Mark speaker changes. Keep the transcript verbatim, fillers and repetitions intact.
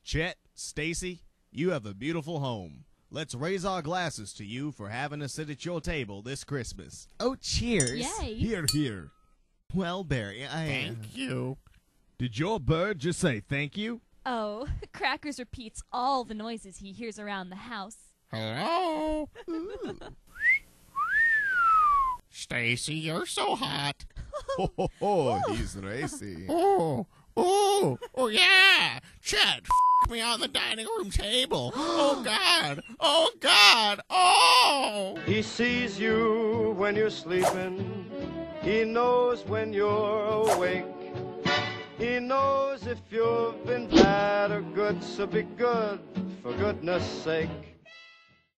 Speaker 1: Chet, Stacy, you have a beautiful home. Let's raise our glasses to you for having us sit at your table this Christmas.
Speaker 2: Oh, cheers.
Speaker 3: Yay.
Speaker 1: Here, here.
Speaker 2: Well, Barry, I...
Speaker 4: Thank you.
Speaker 1: Did your bird just say thank you?
Speaker 3: Oh, Crackers repeats all the noises he hears around the house.
Speaker 4: Hello? Stacy, you're so hot.
Speaker 1: Ho, ho, ho, he's racy.
Speaker 4: Oh, oh, oh yeah. Chet, f*** me on the dining room table. Oh, God. Oh, God. Oh.
Speaker 5: He sees you when you're sleeping. He knows when you're awake. He knows if you've been bad or good, so be good, for goodness sake.